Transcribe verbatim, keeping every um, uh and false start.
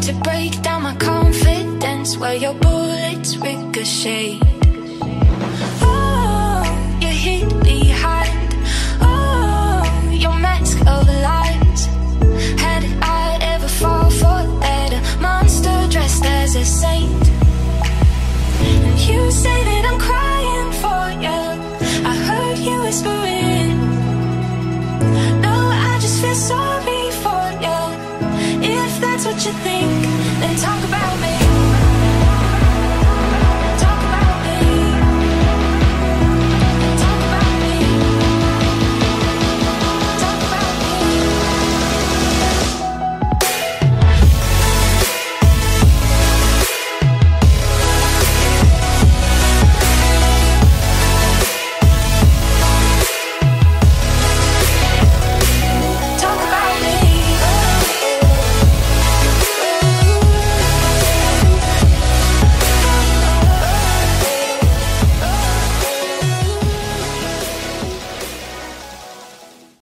tried to break down my confidence, where your bullets ricochet. Oh, you hid behind, oh, your mask of lies. Had I ever fall for that? A monster dressed as a saint. And you say that I'm crying for you, I heard you whispering. No, I just feel so